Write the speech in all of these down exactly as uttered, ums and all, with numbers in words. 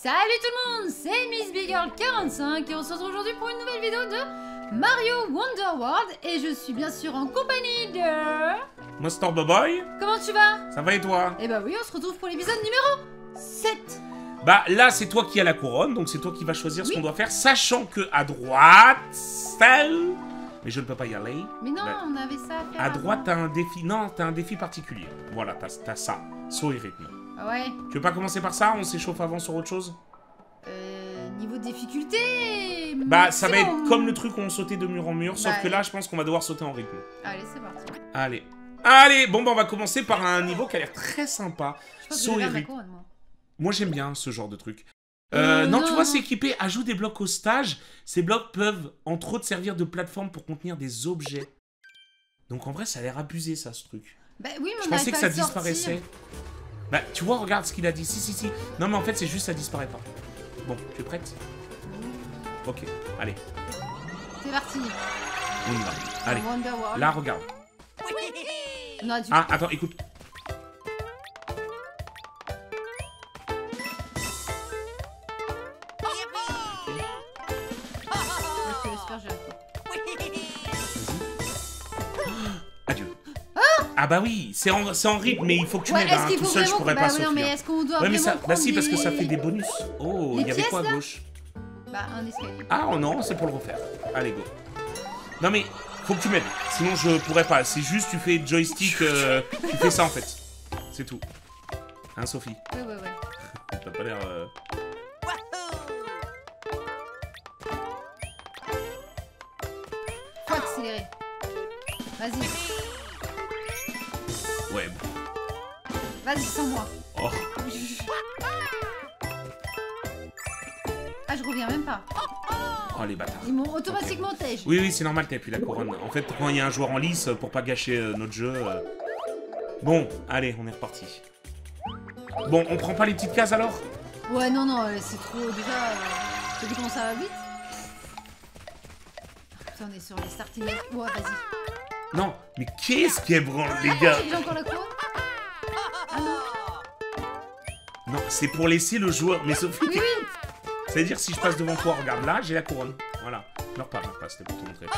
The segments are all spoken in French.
Salut tout le monde, c'est Miss Big Girl quarante-cinq et on se retrouve aujourd'hui pour une nouvelle vidéo de Mario Wonder World et je suis bien sûr en compagnie de... Monster Boboy. Comment tu vas? Ça va et toi? Eh bah oui, on se retrouve pour l'épisode numéro sept. Bah là c'est toi qui as la couronne, donc c'est toi qui vas choisir oui. ce qu'on doit faire, sachant que à droite, celle... Mais je ne peux pas y aller. Mais non, bah, on avait ça à faire. À avant. droite t'as un défi, non t'as un défi particulier. Voilà, t'as ça, saut et rythme. Ah ouais. Tu veux pas commencer par ça? On s'échauffe avant sur autre chose? Euh... Niveau de difficulté... Bah ça va maximum. être comme le truc où on sautait de mur en mur, sauf Bah, que là je pense qu'on va devoir sauter en rythme. Allez, c'est parti. Allez. Allez, bon bah on va commencer par un niveau qui a l'air très sympa. Je pense que Saut je vais et faire ma rythme. couronne, moi. Moi j'aime bien ce genre de truc. Euh, Euh, non, non, tu vois, non. c'est équipé. Ajoute des blocs au stage. Ces blocs peuvent, entre autres, servir de plateforme pour contenir des objets. Donc en vrai, ça a l'air abusé, ça, ce truc. Bah oui, mais Je on pensais n'arrive que pas ça à le sortir. disparaissait. Bah, tu vois, regarde ce qu'il a dit. Si, si, si. Non, mais en fait, c'est juste, ça disparaît pas. Bon, tu es prête? Ok, allez, C'est parti. on y va. Allez, Wonder World. là, regarde. Non, du Ah, attends, écoute. je te laisse faire, j'ai la foi. Adieu. Ah bah oui, c'est en, c'est en rythme, mais il faut que tu Ouais, m'aides. est-ce Hein. qu'il Tout faut seul, je vraiment... pourrais bah pas, oui, Sophie. non, mais hein. est-ce qu'on doit Ouais, mais vraiment ça, bah prendre si, parce que ça les- fait des bonus. Oh, Les il y avait pièces, quoi à là gauche? Bah, un escalier. Ah oh non, c'est pour le refaire. Allez, go. Non mais, faut que tu m'aides. Sinon, je pourrais pas. C'est juste, tu fais joystick, euh, tu fais ça en fait. C'est tout. Hein, Sophie? Ouais, ouais, ouais. T'as pas l'air... Euh... Faut accélérer. Vas-y. Ouais, bon. Vas-y, sans moi. Oh. Ah, je reviens même pas. Oh, les bâtards. Ils m'ont automatiquement tège. Oui, oui, c'est normal, t'as plus la couronne. En fait, quand il y a un joueur en lice, pour pas gâcher euh, notre jeu... euh. Bon, allez, on est reparti. Bon, on prend pas les petites cases alors? Ouais, non, non, euh, c'est trop... Déjà, euh, t'as vu comment ça va vite? Putain, on est sur les starting... Ouais, vas-y. Non, mais qu'est-ce qui est branle, les gars? J'ai encore la couronne? Ah non. Non, c'est pour laisser le joueur... Mais Sophie, Oui, t'es- oui. c'est-à-dire si je passe devant toi, regarde là, j'ai la couronne. Voilà. Meurs pas, meurs pas, c'était pour te montrer.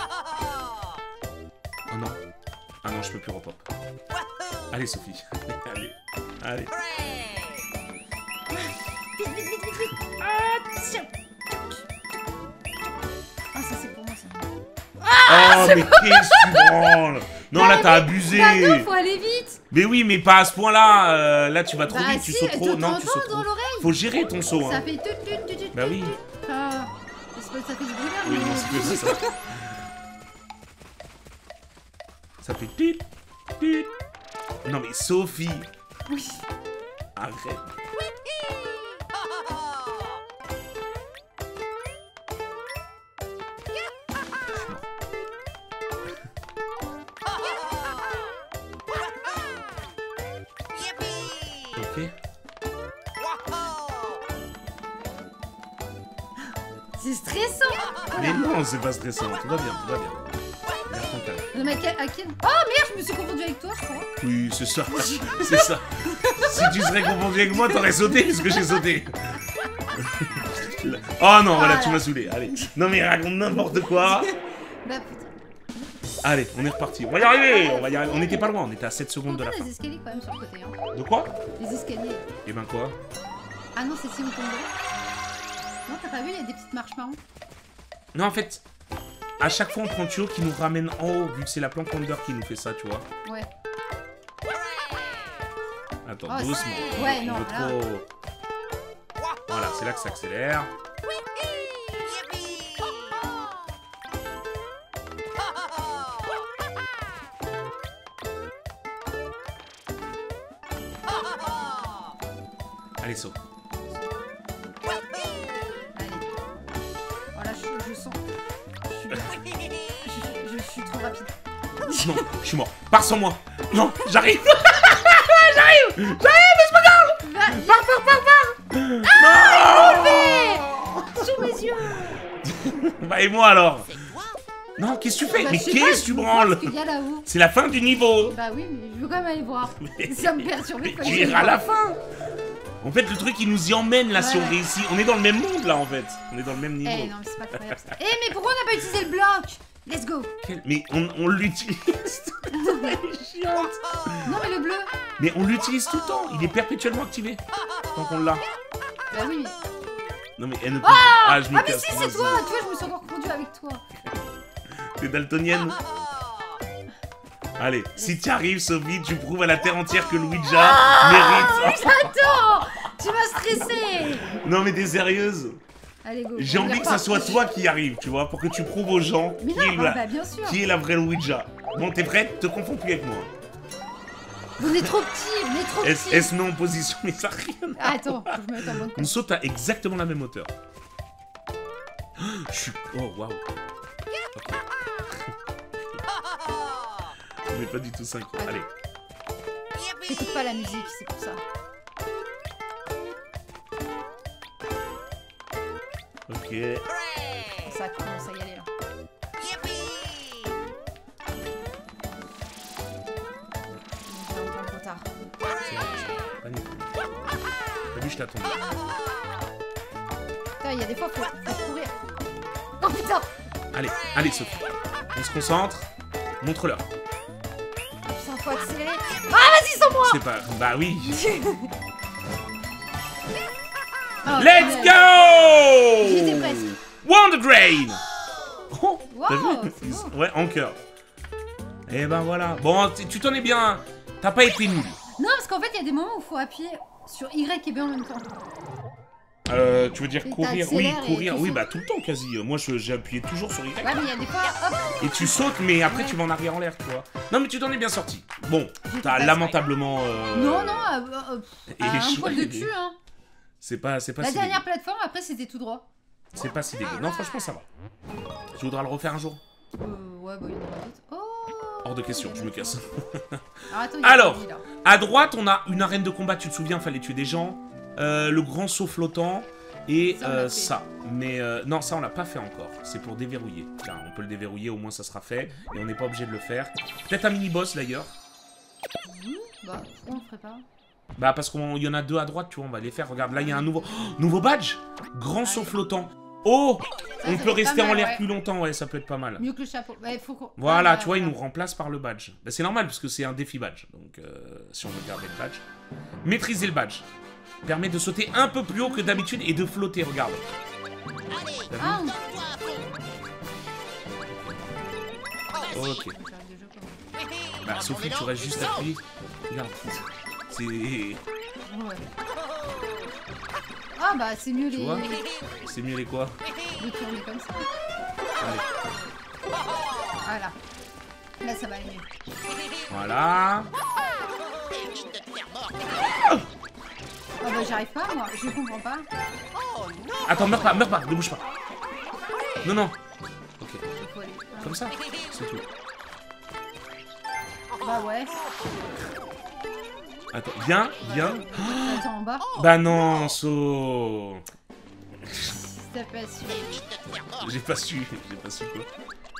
Oh non. Ah non, je peux plus repop. Allez, Sophie. Allez. Allez. Vite, vite, vite, vite, vite. Attention. Ah, ça, c'est pour moi, ça. Oh, mais qu'est-ce que tu branles? Non, là, t'as abusé. Bah non, faut aller vite. Mais oui, mais pas à ce point-là. euh, là, tu vas trop Bah vite, tu si, sautes trop. t'entends Non, tu sautes dans trop. l'oreille. Faut gérer ton saut, Ça hein. fait tut, tut, tut, tut, Bah oui. tut. Ah, c'est pas- ça fait ce bruit-là, Oui, mais... non, c'est que ça. Ça fait tit, tit. Non, mais Sophie. Oui. Arrête. Ok. C'est stressant. Mais non, c'est pas stressant. Tout va bien, tout va bien. Garde ton calme. Non, mais à quel... à quel- Oh merde, je me suis confondue avec toi, je crois. Oui, c'est ça. C'est ça. Si tu serais confondu avec moi, t'aurais sauté puisque j'ai sauté. Oh non, voilà, tu m'as saoulé. Allez. Non mais raconte n'importe quoi. Bah putain. Allez, on est reparti. On va y arriver. On va y arriver. On était pas loin. On était à sept On secondes de a la fin. des escaliers quand même sur le côté, hein. De quoi? Les escaliers. Et ben quoi? Ah non, c'est si on tombe dedans. Non, t'as pas vu, il y a des petites marches marron. Non, en fait, à chaque fois on prend le tuyau qui nous ramène en haut, vu que c'est la planque Wonder qui nous fait ça, tu vois. Ouais. Attends, Oh, doucement. c'est- ouais, On non, veut là. trop... Voilà, c'est là que ça accélère. Allez, saut. Allez. Oh là, je, je sens. Je suis, je, je suis trop rapide. Non, je suis mort. Pars sans moi. Non, j'arrive. J'arrive. J'arrive, laisse-moi Va, Pars, pars, pars, pars. Ah, sous mes yeux. Bah et moi alors? Non, qu'est-ce que tu fais? Bah, Mais je sais qu'est-ce pas, que tu je branles? pense qu'il y a là-haut. C'est la fin du niveau. Bah oui, mais je veux quand même aller voir. Ça me perturbe. Mais tu iras à la fin. En fait, le truc, il nous y emmène, là, Ouais, si on ouais. réussit. On est dans le même monde, là, en fait. On est dans le même niveau. Eh non, mais c'est pas incroyable ça. Eh, mais pourquoi on n'a pas utilisé le bloc? Let's go. Quel- Mais on, on l'utilise tout le temps, elle est chiante. Non, mais le bleu. Mais on l'utilise tout le temps, il est perpétuellement activé. Tant qu'on l'a. Bah oui. Non mais elle ne peut Ah, ah, je me ah mais casse. si, moi, c'est toi. Tu vois, je me suis encore conduit avec toi. T'es daltonienne. Allez, si tu arrives, Sophie, tu prouves à la terre entière que Luigi mérite. Attends, tu m'as stressé. Non mais t'es sérieuse? Allez, go. J'ai on envie y que ça repart. soit toi qui y arrive, tu vois, pour que tu prouves aux gens Mais qui, est non, la, bah bien sûr. qui est la vraie Luigi. Bon, t'es prête? Te confonds plus avec moi. On est trop petits, on est trop Elle, petits. elle se met en position, mais ça n'a rien à Ah, attends, faut que je me mette en bonne On place. saute à exactement la même hauteur. Je suis... Oh, waouh. Ok. On n'est pas du tout synchro. Allez. T'écoutes pas la musique, c'est pour ça. Ok. Ça commence à y aller là. J'ai un peu de retard. C'est bon, c'est bon. Pas du tout. T'as vu, je t'attends. Putain, il y a des fois, faut, faut courir. Oh putain. Allez, allez, Sophie. On se concentre. Montre-leur. Putain, faut accélérer. Ah, vas-y, sans moi. C'est pas... Bah oui. Oh, Let's punaise. go! J'y étais presque. Wonder Drain! Oh, t'as Wow, vu? c'est beau. Ouais, en cœur. Et ben voilà. Bon, t- tu t'en es bien. T'as pas été nul. Non, parce qu'en fait, il y a des moments où il faut appuyer sur Y et B en même temps. Euh, tu veux dire Et courir? Oui, t'accélères et courir. tu Oui, sautes. bah tout le temps quasi. Moi, je- j'ai appuyé toujours sur Y. Ouais, mais il y a des fois, hop. Et tu sautes, mais après Ouais. tu vas en arrière en l'air, tu vois. Non, mais tu t'en es bien sorti. Bon, J'ai t'as fait lamentablement. euh, Non, non, euh, euh, euh, et un échoué. poil de cul, hein. C'est pas, c'est pas La si dernière dégueu. plateforme, après, c'était tout droit. C'est pas si dégueu. Non, franchement, ça va. Tu voudras le refaire un jour? Euh, ouais, bah, il y en a d'autres. Oh. Hors de question, je me casse. Alors, attends, il y a Alors, pas de vie, là. à droite, on a une arène de combat, tu te souviens, fallait tuer des gens. Euh, le grand saut flottant. Et Ça, on euh, l'a fait. ça. Mais euh, non, ça, on l'a pas fait encore. C'est pour déverrouiller. Tiens, on peut le déverrouiller, au moins ça sera fait. Et on n'est pas obligé de le faire. Peut-être un mini-boss d'ailleurs. Bah, pourquoi on le ferait pas? Bah, parce qu'il y en a deux à droite, tu vois, on va les faire. Regarde, là, il y a un nouveau. Oh, nouveau badge! Grand saut flottant. Oh! Ça, On ça peut fait pas rester en mal, l'air ouais. plus longtemps, ouais, ça peut être pas mal. Mieux que le chapeau. Bah, il faut qu'on... Voilà, Ah, tu vois, il voilà. nous remplace par le badge. Bah, c'est normal, parce que c'est un défi badge. Donc, euh, si on veut garder le badge. Maîtriser le badge. Permet de sauter un peu plus haut que d'habitude et de flotter, regarde. T'as vu? Ah, Ok. on... Déjà, comment... Bah, Sophie, tu restes juste appuyé. Regarde. C'est... Ouais. Ah, bah, c'est mieux Tu les... vois C'est mieux les quoi? les tourner comme ça. Allez. Voilà. Là, ça va aller mieux. Voilà. Ah, bah, j'arrive pas, moi. Je comprends pas. Attends, meurs pas, meurs pas, ne bouge pas. Non, non. Ok. Il faut aller... Ah. Comme ça, c'est tout. Bah, ouais. Attends, viens, viens. Attends, en bas. Bah non, So. T'as pas su. J'ai pas su, j'ai pas su quoi.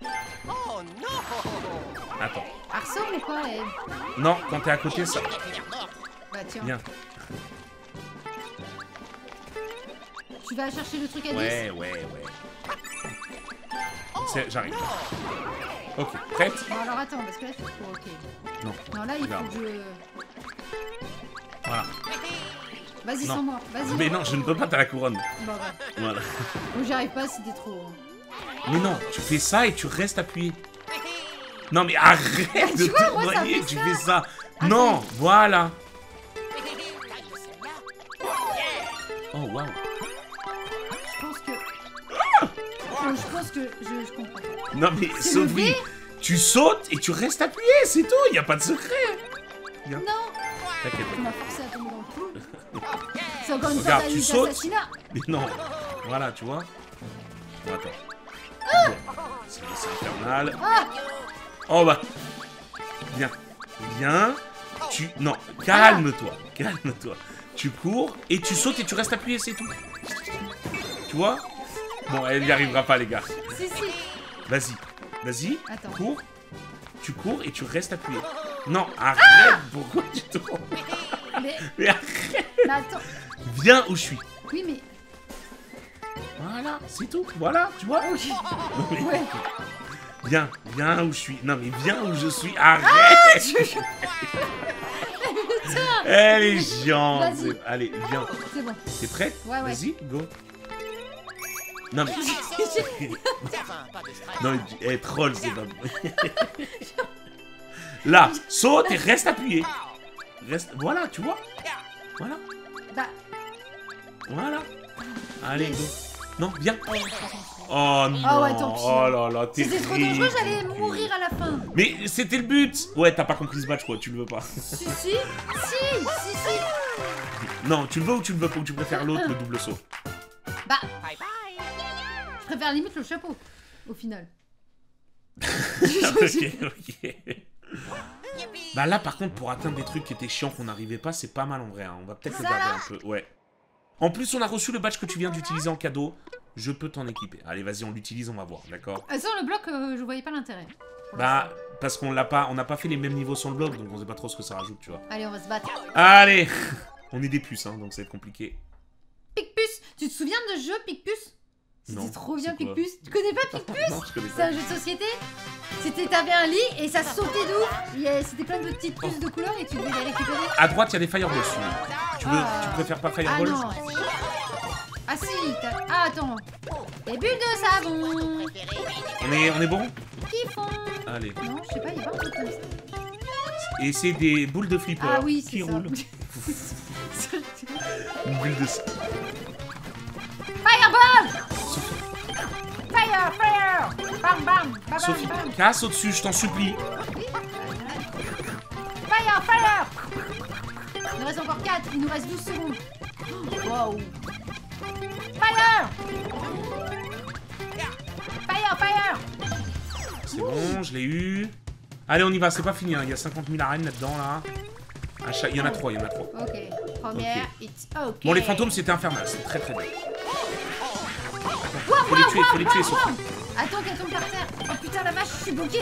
Attends. Arceau ou quoi, elle? Non, quand t'es à côté, ça. Bah, tiens. Viens. Tu vas chercher le truc à dix? Ouais, ouais, ouais. C'est- J'arrive. Ok, prête? Bon, alors attends, parce que là, c'est trop ok. Non. Non, là, il Regarde. faut que je... Voilà. Vas-y, Non. sans moi. Vas-y. Mais non, je ne peux pas, t'as la couronne. Bon, bah. Voilà. Bon, j'y arrive pas, c'était trop... Mais non, tu fais ça et tu restes appuyé. Non mais arrête de vois, te moi, ça noyer, fait tu ça. fais ça. Ah, Non, ça voilà. Oh waouh. Je pense que... Bon, je pense que je, je comprends pas. Non mais C'est Sophie, levé. tu sautes et tu restes appuyé, c'est tout, il y a pas de secret. Viens. Non, T'inquiète. tu m'as forcé à tomber dans le trou. C'est encore une Regarde, tentative tu sautes. d'assassinat. Mais non. Voilà, tu vois. Bon, attends. Bon. C'est c'est infernal. Ah, Oh bah. Viens. Viens. Tu... Non, calme-toi. Calme-toi. Tu cours et tu sautes et tu restes appuyé, c'est tout. Tu vois? Bon, elle n'y arrivera pas, les gars. si, si. Vas-y. Vas-y. Attends. Cours. Tu cours et tu restes appuyé. Non, arrête. Pourquoi tu tournes? Mais... Mais arrête. Mais attends. Viens où je suis. Oui, mais... Voilà, c'est tout. Voilà, tu vois. Ok. Non, mais- Ouais. Viens, viens où je suis. Non, mais viens où je suis. Arrête. Ah, je... Elle est chiante. Vas-y. C'est- Allez, viens. C'est bon. T'es prêt? Ouais, ouais. Vas-y, go. Non, mais... non, mais... Eh, troll, c'est pas... Là, saute et reste appuyé. Reste... Voilà, tu vois. Voilà. Bah... Voilà. Allez, go. Non, viens. Oh non. Ah ouais, tant pis. Oh là là, t'es C'était trop dangereux, j'allais mourir à la fin. Mais c'était le but. Ouais, t'as pas compris ce match, quoi. Tu le veux pas. Si, si. Si, si, si. Non, tu le veux ou tu le veux pas, ou tu préfères l'autre, le double saut. Bah... Je préfère limite le chapeau, au final. Ok, ok. Bah là, par contre, pour atteindre des trucs qui étaient chiants qu'on n'arrivait pas, c'est pas mal en vrai. Hein. On va peut-être le Ça, garder là un peu. Ouais. En plus, on a reçu le badge que tu viens d'utiliser en cadeau. Je peux t'en équiper. Allez, vas-y, on l'utilise, on va voir, d'accord? Ah, sur le bloc, euh, je voyais pas l'intérêt. Bah, parce qu'on l'a pas, on n'a pas fait les mêmes niveaux sur le bloc, donc on sait pas trop ce que ça rajoute, tu vois. Allez, on va se battre. Allez. On est des puces, hein, donc ça va être compliqué. Picpus, tu te souviens de ce jeu Picpus? Non, C'était trop bien c'est quoi? Picpus. Tu connais pas Picpus? Non, je connais C'est pas. un jeu de société. C'était, t'avais un lit et ça sautait d'où? Il y a- C'était plein de petites puces de couleurs et tu devais les récupérer. À droite, il y a des fireballs, tu veux. Tu, veux, Ah. tu préfères pas Ah fireballs? non. Ah si, t'as- ah attends. Des bulles de savon On est, on est bon? qui font... Allez. Non, je sais pas, il y a pas un truc comme ça. Et c'est des boules de flipper Ah oui, c'est qui ça. roulent. Une bulle de... Fireball! Sophie, Fire, fire! Bam, bam, bam, Sophie, bam. casse au-dessus, je t'en supplie. Fire, fire! Il nous reste encore quatre, il nous reste douze secondes. Wow! Fire! Fire, fire! C'est bon, je l'ai eu. Allez, on y va, c'est pas fini, hein. Il y a cinquante mille arènes là-dedans, là. À chaque- Il y en a trois, il y en a trois. Ok, première, Ok. it's ok. Bon, les fantômes, c'était infernal, c'est très très bien. Wow, Faut les wow, tuer, wow, faut les tuer, wow, Sophie. wow. Attends qu'elle tombe par terre. Oh putain, la vache, je suis bloquée.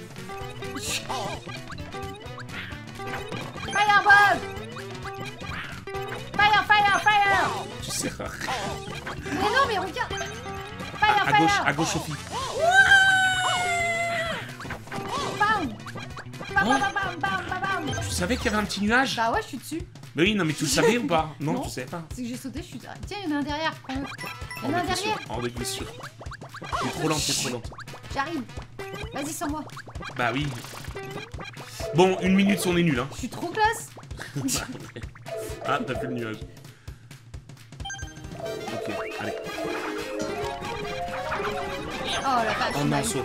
Fireball! Fire, fire, fire! Tu sais, à, Mais non, mais regarde! Fire, à fire! gauche, à gauche, Sophie. Bam! Bam, bam, bam, bam, bam, bam! Tu savais qu'il y avait un petit nuage? Bah ouais, je suis dessus. Mais oui, non, mais tu le savais ou pas? Non, Non. tu savais pas. C'est que j'ai sauté, je suis... Tiens, il y en a un derrière, prends-le. Il y en a un Oh, mais t'es derrière. sûr. Oh, mais t'es sûr. T'es trop lente, t'es trop lente. J'arrive. Vas-y, sans moi. Bah oui. Bon, une minute, on est nul, hein. Je suis trop classe. Ah, t'as fait le nuage. Ok, allez. Oh la vache. Oh non, saut.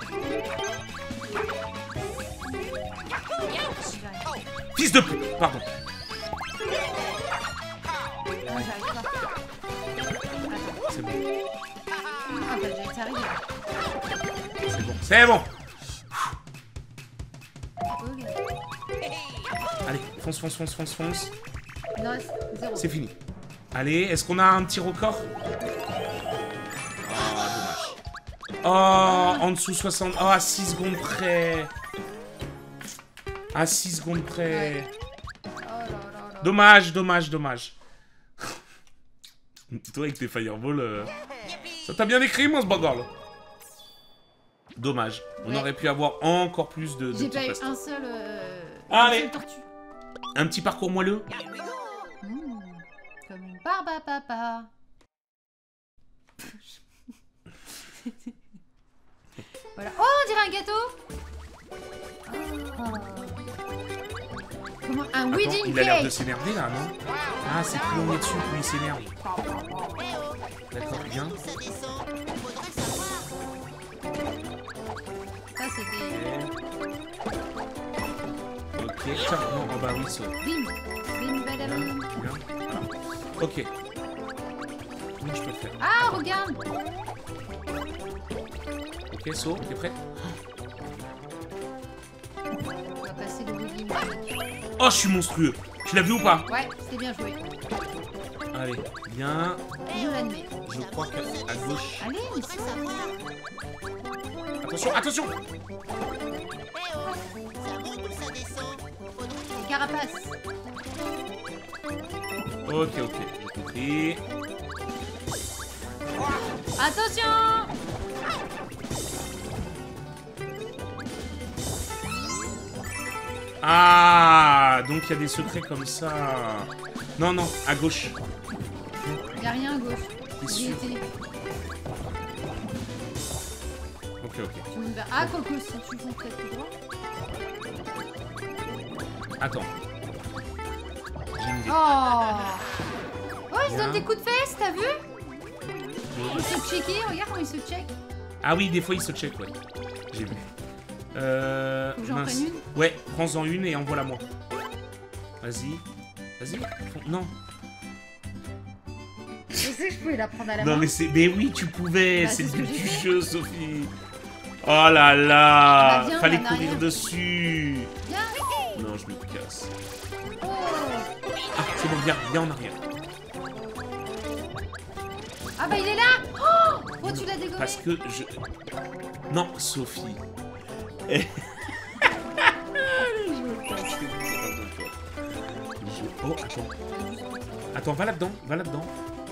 J'arrive. Fils de pute, pardon. Moi, j'arrive pas. Attends. C'est bon, Ah bah, j'ai été arrivé là. c'est bon. C'est bon. Ok. Allez, fonce, fonce, fonce, fonce, fonce. Il en reste zéro. C'est fini. Allez, est-ce qu'on a un petit record? Ah, dommage. Oh, en dessous soixante. Oh, à six secondes près. À six secondes près. Oh là là là. Dommage, dommage, dommage. Toi, avec tes fireballs, euh, ça t'a bien écrit, moi, ce bagole. Dommage. On Ouais. aurait pu avoir encore plus de, de J'ai petits pas eu pastes. un seul. Euh... Allez. Un seul tortue. Un petit parcours moelleux. Mmh, comme une barbe à papa. Voilà. Oh, on dirait un gâteau. Oh. Comment un Attends, wedding il a l'air de cake. s'énerver, là, non? Ah, c'est plus on est dessus, plus il s'énerve. D'accord, bien. Ça c'était. Ok, tiens, non, oh bah oui, ça. Bim, bim, Bien, badabim. bien, voilà. Ok. Comment je peux le faire? Ah, regarde. Ok, saut, t'es prêt? On va passer le wedding cake. Oh, je suis monstrueux. Tu l'as vu ou pas? Ouais, c'était bien joué. Allez, bien. Je l'admets. Je crois qu'à à gauche. Allez, mais c'est ça. Attention, attention! carapace. Ok, ok, j'ai compris. Attention! Ah, donc il y a des secrets comme ça. Non, non, à gauche. Il a rien à gauche. T'es J'y sûr? étais. Ok, ok. Tu me vers... Ah, Coco, si tu fonces peut-être tout droit. Attends. J'ai une idée. Oh! Oh, il se Bien. donne des coups de fesses, t'as vu? Il se checker, regarde comment il se check. Ah oui, des fois il se check, ouais. J'ai vu. Euh... Faut que j'en mince. prenne une? Ouais, prends-en une et envoie-la moi. Vas-y. Vas-y. Non. Je sais que je pouvais la prendre à la Non main. mais c'est... Mais oui, tu pouvais. Bah, c'est c'est le ce que but j'ai du fait. jeu, Sophie. Oh là là. Bah, viens, Fallait viens en courir arrière. dessus. Viens. Non, je me casse. Oh! Ah, c'est bon, viens, viens en arrière. Ah bah il est là! Oh! Oh, tu l'as dégommé? Parce que je... Non, Sophie. Je- Oh, attends. Attends, va là-dedans, va là-dedans.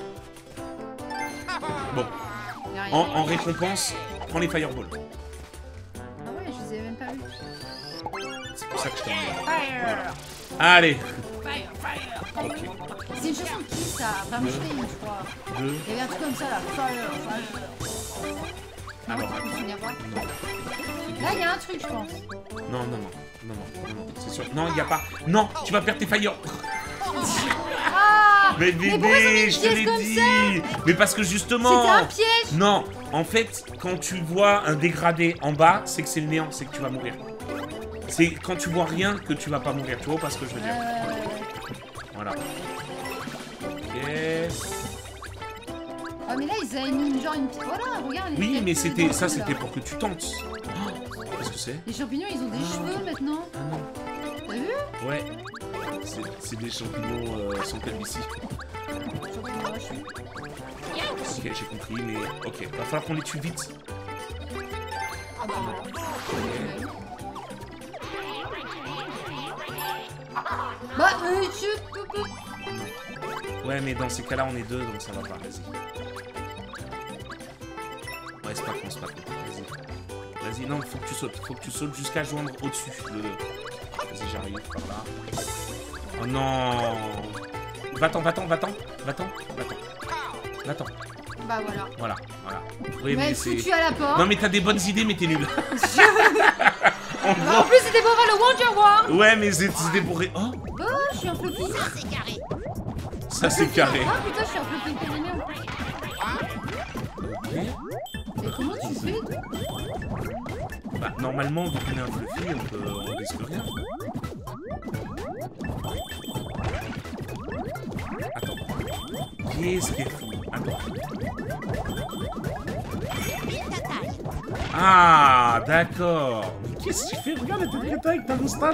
Bon, Y a rien. en, en récompense, prends les fireballs. Ah ouais, je les ai même pas vus. C'est pour ça que je t'emmène. Fire! Allez. Fire! Fire! Ok. C'est une chanson de qui ça? Rammstein, je crois. Deux. Il y avait un truc comme ça là. Fire! Fire! Non, Alors, tu te souviens pas? Non. Là, il y a un truc, je pense. Non, non, non. Non, non, non, c'est sûr. Non, il n'y a pas. Non, tu vas perdre tes fire. Ah! Mais pourquoi ils ont mis bébé, une je te pièce l'ai comme dit. Mais parce que justement. C'était un piège! Non, en fait, quand tu vois un dégradé en bas, c'est que c'est le néant, c'est que tu vas mourir. C'est quand tu vois rien que tu vas pas mourir, tu vois pas ce que je veux dire. Euh... Voilà. Ok. Ah mais là ils avaient mis genre une petite... Voilà, regarde les Oui, quelques mais c'était ça, dents, c'était là. pour que tu tentes. Oh, qu'est-ce que c'est? Les champignons ils ont des cheveux maintenant. Ah non. T'as vu? Ouais. C'est- C'est des champignons euh, sans calvitie. Champignons à cheveux. Ok, j'ai compris, mais ok, va falloir qu'on les tue vite. Ah bah voilà. Ok. Bah euh, je... Ouais, mais dans ces cas-là, on est deux, donc ça va pas. Vas-y. Ouais, c'est pas con, c'est pas con. Vas-y. Vas-y, non, faut que tu sautes. Faut que tu sautes jusqu'à joindre au-dessus. Le... Vas-y, j'arrive par là. Oh non. Va-t'en, va-t'en, va-t'en. Va-t'en, va-t'en. Va-t'en. Bah voilà. Voilà, voilà. Oui, Ouais, mais c'est... foutu à la porte. Non, mais t'as des bonnes idées, mais t'es nul. En En gros... plus c'était pour voir le Wonder War. Ouais, mais c'est- c'était pour... ré- Oh, Oh, je suis un floppy. ça c'est carré. Ah putain, je suis un floppy périmé en plus. Ok. Mais comment tu fais toi? Bah, normalement, vu qu'on est un fluffy, on peut... on risque rien. Attends. Qu'est-ce qui est fou? Attends. Ah, d'accord. Mais qu'est-ce que tu fais? Regarde la tête que t'as avec ta moustache.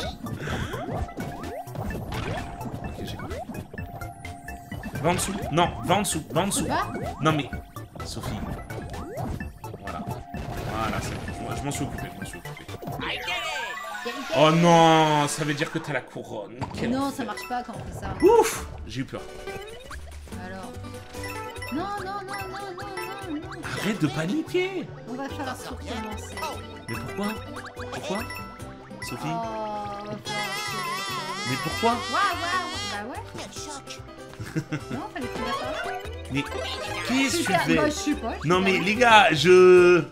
Ok, j'ai compris. Va en dessous. Non, va en dessous. Va en dessous. Va. Non, mais... Sophie. Voilà. Voilà, c'est bon. Je m'en suis occupé, je m'en suis occupé. Oh non, ça veut dire que t'as la couronne. Quel Non, enfer. ça marche pas quand on fait ça. Ouf, j'ai eu peur. Alors. Non, non, non, non, non, non, non. Arrête de paniquer. On va faire recommencer. Mais pourquoi? Pourquoi? Sophie? Oh, on va faire Mais pourquoi? Waouh, waouh. Bah ouais. Non, fallait finir par là. Mais qu'est-ce que tu Super. fais? Bah, je sais pas. je Non sais mais pas. les gars, je...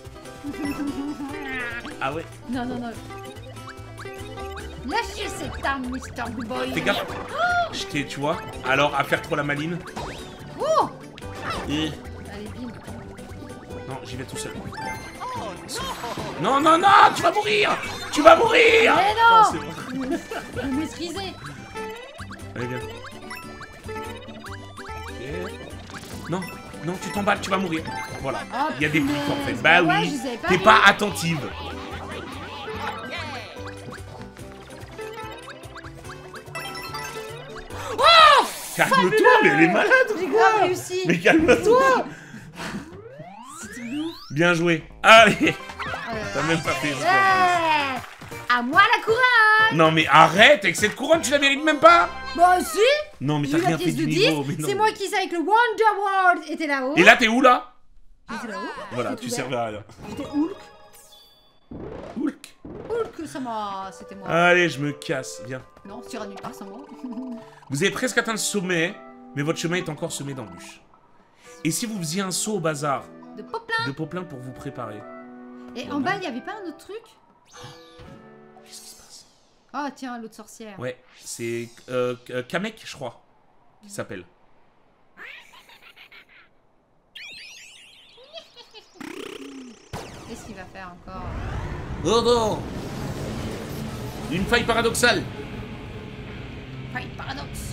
Ah ouais? Non, non, non. Lâchez cette arme, Mister Boy. Fais gaffe. Je t'ai, tu vois? Alors, à faire trop la maline. Oh. Et... Allez, bim. Non, j'y vais tout seul. Non, non, non, tu vas mourir. Tu vas mourir. Mais non. c'est bon. Je vais maîtriser. Allez, viens. Ok. Non, non, tu t'emballes, tu vas mourir. Voilà. Oh, Il y a des pics en fait. punaise. Bah Ouais, oui. je les avais pas T'es vus. pas attentive. Calme-toi, mais elle est malade J'ai ou grave quoi? réussi. Mais calme-toi. C'était ouf. Bien joué. Allez. Euh, T'as même pas fait exprès. ouais. À moi la couronne. Non mais arrête, avec cette couronne, tu la mérites même pas. Bah si. Non mais J'ai t'as eu la rien fait pièce du de niveau. dix. Mais non. C'est moi qui sais avec le Wonder World. Et t'es là-haut. Et là, t'es où là? J'étais là-haut. Voilà, J'étais tu ouvert. servais à rien. J'étais Hulk. Hulk. Hulk, ça m'a... C'était moi. Allez, je me casse, viens. Non, tu iras nulle part sans moi. Vous avez presque atteint le sommet, mais votre chemin est encore semé d'embûches. Et si vous faisiez un saut au bazar De Poplin. de Poplin pour vous préparer? Et en bas, il y avait pas un autre truc? Qu'est-ce qui se passe? Oh tiens, l'autre sorcière. Ouais, c'est euh, euh, Kamek, je crois, qui s'appelle. Qu'est-ce qu'il va faire encore? Oh non! Une faille paradoxale! Faille paradoxe.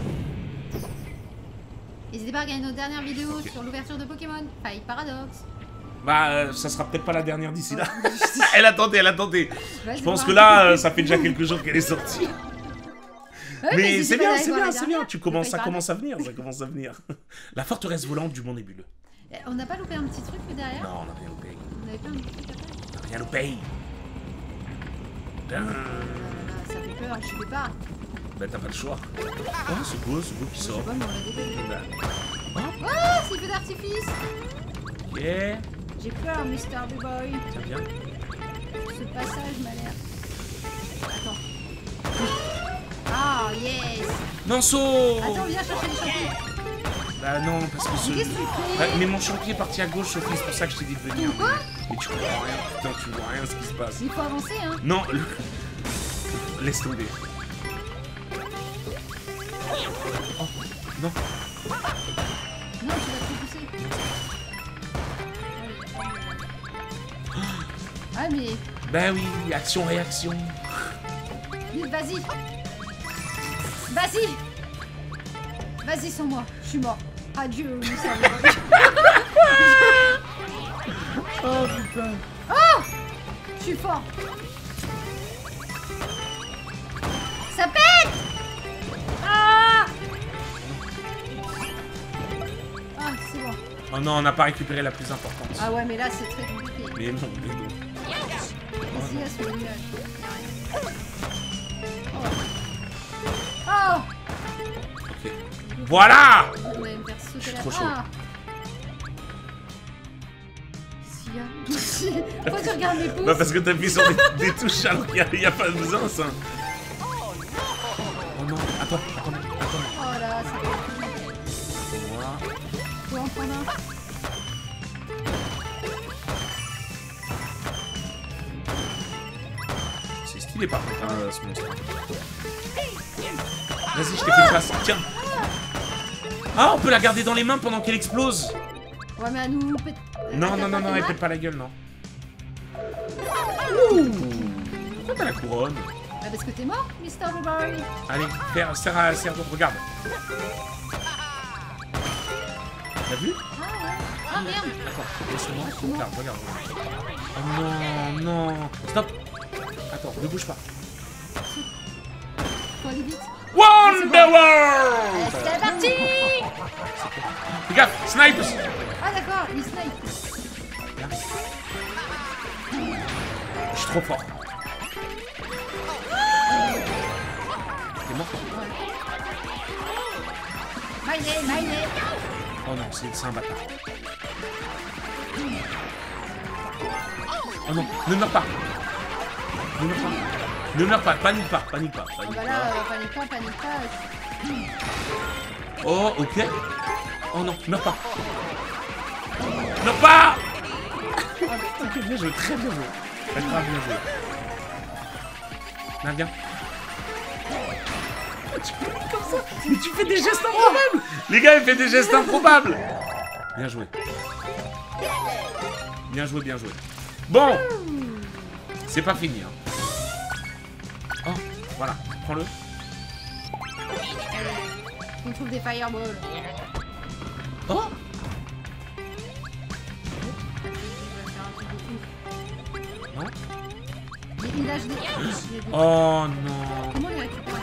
N'hésitez pas à regarder nos dernières vidéos Ok. sur l'ouverture de Pokémon. Faille paradoxe. Bah, euh, ça sera peut-être pas la dernière d'ici là. Elle a tenté, elle a tenté. Vas-y, Je pense voir. que là, euh, ça fait déjà quelques jours qu'elle est sortie. Ouais, Mais n'hésitez c'est pas à bien, aller c'est voir bien, la c'est bien. dernière. Tu commences, Faille ça paradoxe. commence à venir, ça commence à venir. La forteresse volante du Mont Nébuleux. Eh, On n'a pas loupé un petit truc derrière? Non, on n'a rien loupé. On n'avait pas un petit truc après? On n'a rien loupé. Putain. Ah là là, ça fait peur, je sais pas. Bah, t'as pas le choix. Oh, c'est beau, c'est beau qui Je sais sort. pas, mais on l'a découvert. Bah, Oh, c'est feu d'artifice. ok. J'ai peur, Mister B-Boy. Tiens, bien. Ce passage m'a l'air... Attends. Ah, yes. Non, saut. Attends, viens chercher les champignons. Bah non, parce que ce... Mais qu'est-ce que tu Bah, fais? mais mon champion est parti à gauche, Sophie, c'est pour ça que je t'ai dit de venir. Quoi? Mais tu comprends rien, putain, tu vois rien ce qui se passe. Il faut avancer, hein. Non, le- laisse tomber. Oh, non. Non, tu vas te pousser. Ah, mais... Bah oui, action-réaction. Vite, vas-y. Vas-y. Vas-y sans moi, je suis mort. Adieu, Mister B-Boy. Oh putain. Oh, je suis fort. Ça pète. Ah. Ah, c'est bon. Oh non, on n'a pas récupéré la plus importante. Ah ouais, mais là, c'est très compliqué. Mais non, mais non. Vas-y, là, sur le nuage. Oh. Oh. Ok. Voilà. On va me faire sauter Je suis la... trop chaud. Ah. Qu'est-ce qu'il y a? Pourquoi tu regardes mes pouces? Bah parce que t'appuies sur des, des touches alors qu'il n'y a, a pas besoin, ça. Oh non, attends, attends, attends. Oh là, ça fait Voilà. faut en prendre un. C'est stylé par contre, hein, ce monstre. Vas-y, je t'ai fait une passe. Tiens. Ah, on peut la garder dans les mains pendant qu'elle explose. Ouais, mais à nous pète... Non, non, non, non, elle pète pas la gueule, non. Ouh. Pourquoi t'as la couronne? Bah parce que t'es mort, Mister B-Boy. Allez, serre, serre, à- serre, regarde. T'as vu? Ah ouais. Ah merde. Attends, laisse-moi. Regarde, regarde. Oh non, non. Stop. Attends, ne bouge pas. Faut aller vite. Wonderworld! C'est parti. Fais gaffe, snipes! Ah d'accord, il snipe. Là. Je suis trop fort. T'es mort? Maïné, maïné. Oh non, c'est c'est un bâtard. Oh non, ne meurs pas. Ne meurs pas. Ne meurs pas, panique pas, panique pas. Oh Panique bah pas. là, euh, panique pas, panique pas. Oh, ok. Oh non, meurs pas. Meurs pas. Ok, bien joué, très bien joué. Très grave, bien joué. Là, viens. Tu fais comme ça. Mais tu fais des gestes improbables. Les gars, ils font des gestes improbables. Bien joué. Bien joué, bien joué. Bon. C'est pas fini, hein. Oh, voilà, prends-le. Allez, on trouve des fireballs. Oh. Non. Mais il lâche des... il y a des- Oh non. Comment les récupérer?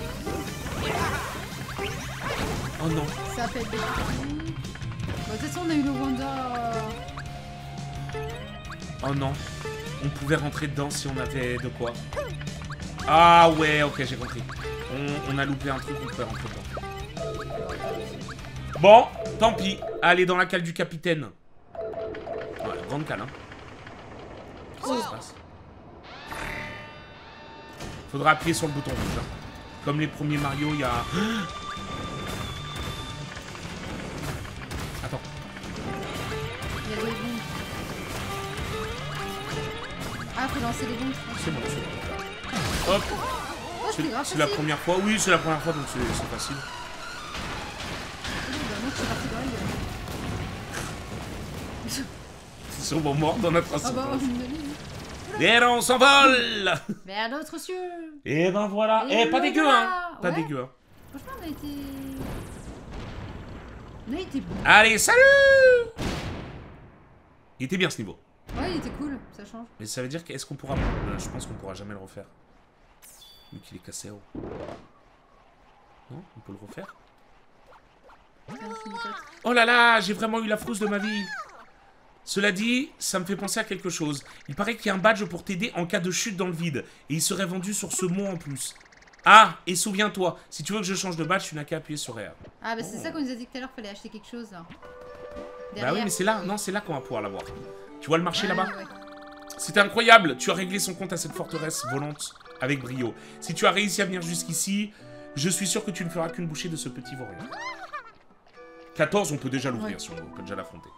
Oh non. Ça fait des... Bon, de toute façon, on a eu le Wonder... euh, Oh non. on pouvait rentrer dedans si on avait de quoi. Ah ouais, ok, j'ai compris. On, on a loupé un truc, on pouvait rentrer dedans. Bon, tant pis. Allez, dans la cale du capitaine. Ouais, grande cale, hein. Qu'est-ce qui se passe? Faudra appuyer sur le bouton rouge. Hein. Comme les premiers Mario, il y a... Attends. Il y a des bombes. Ah, faut lancer les bombes. C'est bon, c'est bon. Hop. Oh, c'est grave C'est la facile. première fois. Oui, c'est la première fois, donc c'est facile. Oh, bah, moi, je suis parti dans la gueule. Ils sont bon morts dans notre Ah bah, ascendance. une demi. Et là, on s'envole. Vers d'autres cieux. Et ben voilà. Et Eh, pas voilà. dégueu, hein. Pas Ouais. dégueu, hein. Franchement, on a été... On a été bon. Allez, salut. Il était bien ce niveau. Ouais, il était cool, ça change. Mais ça veut dire qu'est-ce qu'on pourra... Euh, je pense qu'on pourra jamais le refaire. Vu qu'il est cassé, oh. Non, on peut le refaire. Oh là là, j'ai vraiment eu la frousse de ma vie. Cela dit, ça me fait penser à quelque chose. Il paraît qu'il y a un badge pour t'aider en cas de chute dans le vide. Et il serait vendu sur ce mot en plus. Ah, et souviens-toi, si tu veux que je change de badge, tu n'as qu'à appuyer sur R. Ah bah c'est Oh. ça qu'on nous a dit tout à l'heure, fallait acheter quelque chose là. Bah oui, mais c'est là, non, c'est là qu'on va pouvoir l'avoir. Tu vois le marché Ah, là-bas? ouais. C'est incroyable, tu as réglé son compte à cette forteresse volante avec brio. Si tu as réussi à venir jusqu'ici, je suis sûr que tu ne feras qu'une bouchée de ce petit vaurien. quatorze, on peut déjà l'ouvrir, Ouais. si on veut, on peut déjà l'affronter.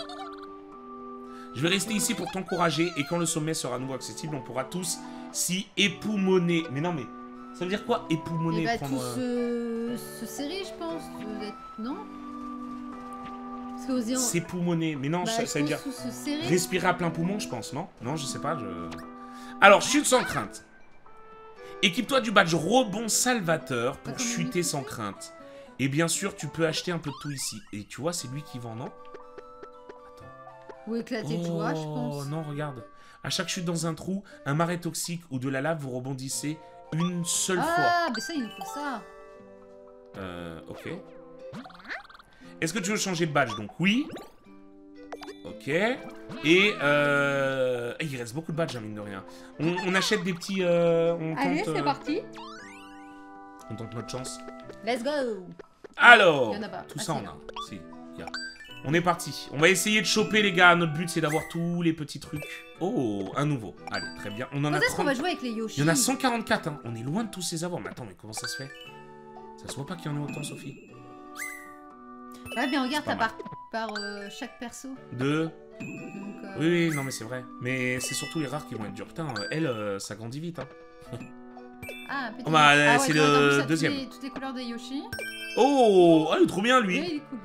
Je vais rester ici pour t'encourager, et quand le sommet sera à nouveau accessible, on pourra tous s'y époumoner. Mais non, mais ça veut dire quoi, époumoner? Il va prendre, tous euh, se... se serrer, je pense, peut-être, non? Parce qu'aux yeux... S'époumoner, mais non, Bah, ça, je ça veut dire pense tous se serrer. respirer à plein poumon, je pense, non? Non, je sais pas, je... Alors, chute sans crainte. Équipe-toi du badge rebond salvateur pour Attends, chuter sans crainte. Et bien sûr, tu peux acheter un peu de tout ici. Et tu vois, c'est lui qui vend, non? Ou éclater de joie, je Oh pense. non, regarde. À chaque chute dans un trou, un marais toxique ou de la lave, vous rebondissez une seule fois. Ah, mais ça, il nous faut ça. Euh, ok. Est-ce que tu veux changer de badge? Donc oui. Ok. Et euh... il reste beaucoup de badges, hein, mine de rien. On, on achète des petits... Euh, on Allez, tente, c'est euh, parti. On tente notre chance. Let's go. Alors, Il y en a pas. tout Ah, ça si, on là. a. Si, y a. On est parti. On va essayer de choper, les gars. Notre but, c'est d'avoir tous les petits trucs. Oh, un nouveau. Allez, très bien. On en Quand a est-ce qu'on trente. va jouer avec les Yoshi? Il y en a cent quarante-quatre, hein. On est loin de tous ces avoir. Mais attends, mais comment ça se fait? Ça se voit pas qu'il y en ait autant, Sophie? Ouais, mais regarde, C'est t'as pas par, par euh, chaque perso. Deux. Donc, euh, Oui, oui, non, mais c'est vrai. Mais c'est surtout les rares qui vont être durs. Putain, euh, elle, euh, ça grandit vite, hein. Ah, petit... Oh, bah, ah, ouais, c'est tu vois, le en plus, ça, deuxième. Toutes les, toutes les couleurs des Yoshi. Oh, ah, il est trop bien, Oui, lui. il est cool.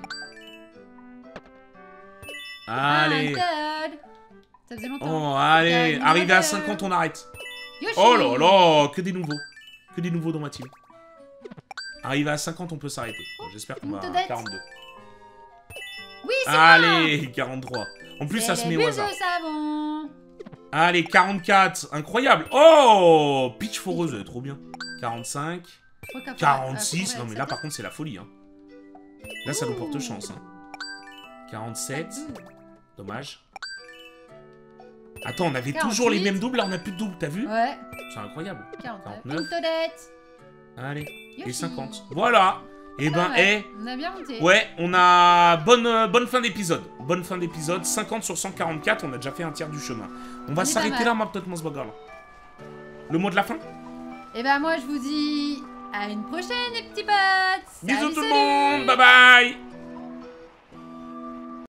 Allez. Ah, Todd. Ça faisait longtemps. Oh, Il y allez. a une Arrivé à nouvelle, cinquante, on arrête. Yoshi. Oh là là, que des nouveaux. Que des nouveaux dans ma team. Arrivé à cinquante, on peut s'arrêter. Bon, j'espère qu'on Une va à Toadette. quarante-deux. Oui, c'est Allez, quarante-trois. En plus, C'est ça se les met au bulles hasard. de savon. Allez, quarante-quatre. Incroyable. Oh, Peach foreuse, elle est trop bien. quarante-cinq. Je crois qu'après- quarante-six. après, Non, mais là, par contre, c'est la folie. Hein. Là, ça nous porte chance. Hein. quarante-sept. Dommage. Attends, on avait quarante-huit. toujours les mêmes doubles. Là, on a plus de doubles. T'as vu? Ouais, C'est incroyable. quarante-neuf. quarante-neuf. Une Toadette. Allez. Yoshi. Et cinquante. Voilà. Et ben, Ah ouais, eh. on a bien monté. Ouais, on a bonne, euh, bonne fin d'épisode. Bonne fin d'épisode. cinquante sur cent quarante-quatre, on a déjà fait un tiers du chemin. On va On est s'arrêter pas mal. là, ma petite Mons Bagarre. Le mot de la fin? Et ben moi je vous dis à une prochaine les petits potes. Bisous Salut, tout le salut. monde, bye bye.